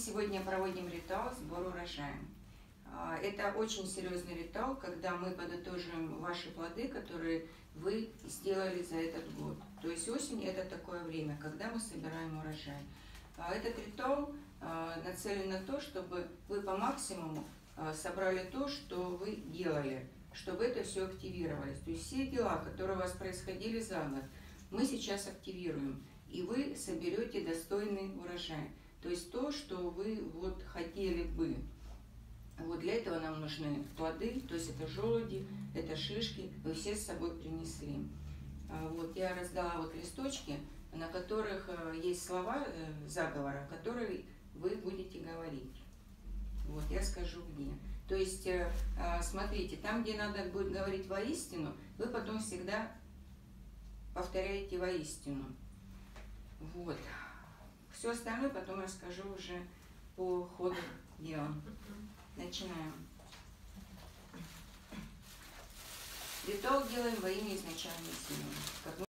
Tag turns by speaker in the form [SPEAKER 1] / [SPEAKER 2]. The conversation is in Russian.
[SPEAKER 1] сегодня проводим ритуал сбора урожая. Это очень серьезный ритуал, когда мы подытожим ваши плоды, которые вы сделали за этот год. То есть осень – это такое время, когда мы собираем урожай. Этот ритуал нацелен на то, чтобы вы по максимуму собрали то, что вы делали, чтобы это все активировалось. То есть все дела, которые у вас происходили за год, мы сейчас активируем, и вы соберете достойный урожай. То есть то, что вы вот хотели бы. Вот для этого нам нужны плоды, то есть это желуди, это шишки, вы все с собой принесли. Вот я раздала вот листочки, на которых есть слова заговора, которые вы будете говорить. Вот я скажу где. То есть смотрите, там, где надо будет говорить воистину, вы потом всегда повторяете воистину. Вот. Все остальное потом расскажу уже по ходу дела. Начинаем. Ритуал делаем во имя изначальной силы.